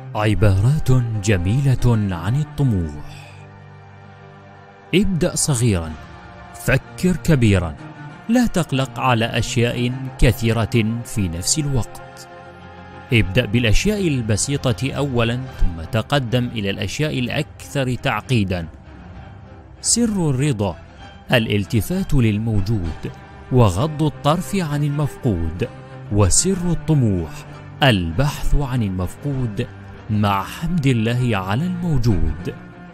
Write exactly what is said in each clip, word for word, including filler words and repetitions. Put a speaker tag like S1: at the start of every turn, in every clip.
S1: عبارات جميلة عن الطموح. ابدأ صغيرا، فكر كبيرا، لا تقلق على أشياء كثيرة في نفس الوقت. ابدأ بالأشياء البسيطة أولا، ثم تقدم إلى الأشياء الأكثر تعقيدا. سر الرضا الالتفات للموجود وغض الطرف عن المفقود، وسر الطموح البحث عن المفقود مع حمد الله على الموجود.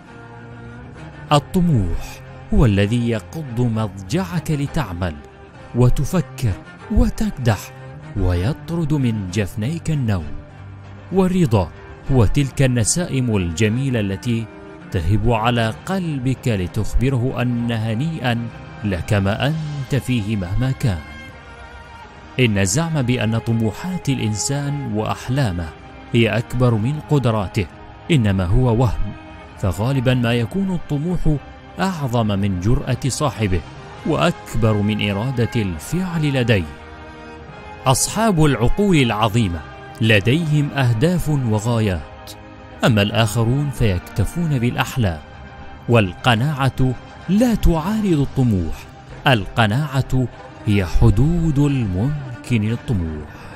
S1: الطموح هو الذي يقض مضجعك لتعمل وتفكر وتكدح ويطرد من جفنيك النوم. والرضا هو تلك النسائم الجميلة التي تهب على قلبك لتخبره أن هنيئا لك ما أنت فيه مهما كان. إن الزعم بأن طموحات الإنسان وأحلامه هي أكبر من قدراته إنما هو وهم، فغالبا ما يكون الطموح أعظم من جرأة صاحبه وأكبر من إرادة الفعل لديه. أصحاب العقول العظيمة لديهم أهداف وغايات، أما الآخرون فيكتفون بالأحلام. والقناعة لا تعارض الطموح، القناعة هي حدود الممكن للطموح.